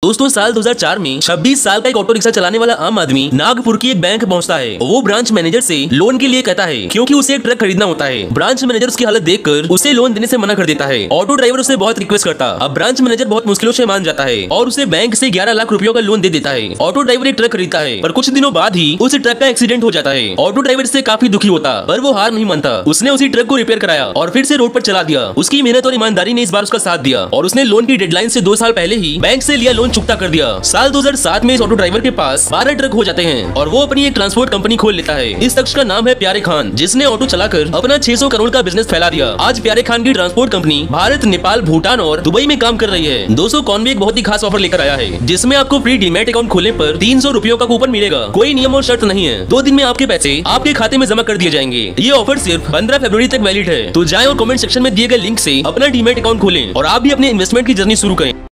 दोस्तों साल 2004 में 26 साल का एक ऑटो रिक्शा चलाने वाला आम आदमी नागपुर की एक बैंक पहुंचता है। वो ब्रांच मैनेजर से लोन के लिए कहता है क्योंकि उसे एक ट्रक खरीदना होता है। ब्रांच मैनेजर उसकी हालत देखकर उसे लोन देने से मना कर देता है। ऑटो ड्राइवर उसे बहुत रिक्वेस्ट करता। अब ब्रांच मैनेजर बहुत मुश्किलों से मान जाता है और उसे बैंक से 11 लाख रुपयों का लोन दे देता है। ऑटो ड्राइवर एक ट्रक खरीदता है, पर कुछ दिनों बाद ही उस ट्रक का एक्सीडेंट हो जाता है। ऑटो ड्राइवर से काफी दुखी होता, पर वो हार नहीं मानता। उसने उसी ट्रक को रिपेयर कराया और फिर से रोड पर चला दिया। उसकी मेहनत और ईमानदारी ने इस बार उसका साथ दिया और उसने लोन की डेडलाइन से 2 साल पहले ही बैंक से लिया लोन चुकता कर दिया। साल 2007 में इस ऑटो ड्राइवर के पास 12 ट्रक हो जाते हैं और वो अपनी एक ट्रांसपोर्ट कंपनी खोल लेता है। इस शख्स का नाम है प्यारे खान, जिसने ऑटो चलाकर अपना 600 करोड़ का बिजनेस फैला दिया। आज प्यारे खान की ट्रांसपोर्ट कंपनी भारत, नेपाल, भूटान और दुबई में काम कर रही है। दोस्तों कॉन्वे एक बहुत ही खास ऑफर लेकर आया है, जिसमें आपको फ्री डीमैट अकाउंट खोलने पर 300 रुपयों का कूपन मिलेगा। कोई नियम और शर्त नहीं है। 2 दिन में आपके पैसे आपके खाते में जमा कर दिए जाएंगे। ये ऑफर सिर्फ 15 फरवरी तक वैलिड है। तो जाएं और कमेंट सेक्शन में दिए गए लिंक से अपना डीमैट अकाउंट खोलें और आप भी अपने इन्वेस्टमेंट की जर्नी शुरू करें।